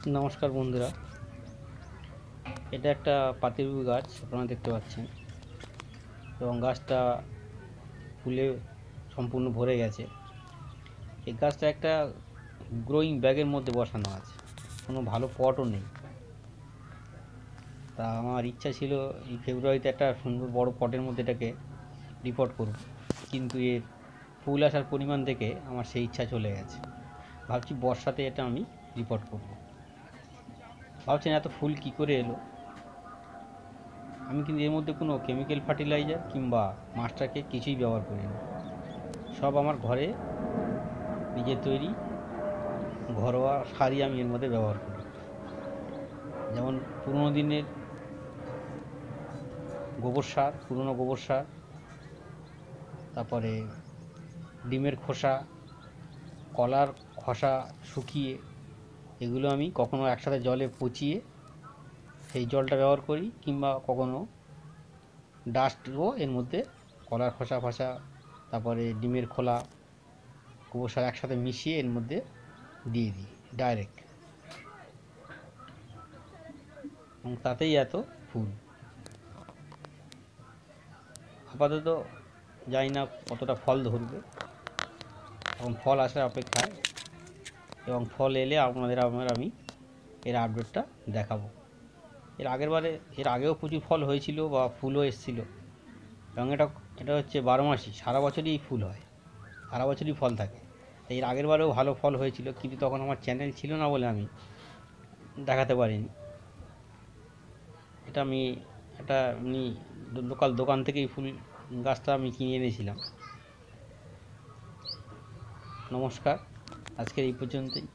নমস্কার বন্ধুরা, এটা একটা পাতিলেবু গাছ আপনারা দেখতে পাচ্ছেন এবং গাছটা ফুলে সম্পূর্ণ ভরে গেছে। এই গাছটা একটা গ্রোয়িং ব্যাগের মধ্যে বসানো আছে, কোনো ভালো পটও নেই। তা আমার ইচ্ছা ছিল এই ফেব্রুয়ারিতে একটা সুন্দর বড় পটের মধ্যে এটাকে রিপোর্ট করব, কিন্তু এর ফুল আসার পরিমাণ দেখে আমার সেই ইচ্ছা চলে গেছে। ভাবছি বর্ষাতে এটা আমি রিপোর্ট করব। ভাবছেন এত ফুল কি করে এলো? আমি কিন্তু এর মধ্যে কোনো কেমিক্যাল ফার্টিলাইজার কিংবা মাস্টারকে কিছুই ব্যবহার করিনি। সব আমার ঘরে নিজের তৈরি ঘরোয়া সারই আমি এর মধ্যে ব্যবহার করি। যেমন পুরোনো দিনের পুরনো গোবর সার, তারপরে ডিমের খোসা, কলার খোসা শুকিয়ে এগুলো আমি কখনো একসাথে জলে পচিয়ে সেই জলটা ব্যবহার করি, কিংবা কখনো ডাস্টও এর মধ্যে কলার খোসা ফসা, তারপরে ডিমের খোলা, গোবর সার একসাথে মিশিয়ে এর মধ্যে দিয়ে দিই ডাইরেক্ট, এবং তাতেই এত ফুল। আপাতত জানি না কতটা ফল ধরবে, এবং ফল আসার অপেক্ষায়, এবং ফল এলে আমি এর আপডেটটা দেখাবো। এর আগেও প্রচুর ফল হয়েছিল বা ফুলও এসেছিল, এবং এটা এটা হচ্ছে 12 মাসই, সারা বছরই ফুল হয়, সারা বছরই ফল থাকে। এর আগের বারেও ভালো ফল হয়েছিল, কিন্তু তখন আমার চ্যানেল ছিল না বলে আমি দেখাতে পারিনি। এটা আমি একটা এমনি লোকাল দোকান থেকে এই ফুল গাছটা আমি কিনে এনেছিলাম। নমস্কার, আজকের এই পর্যন্তই।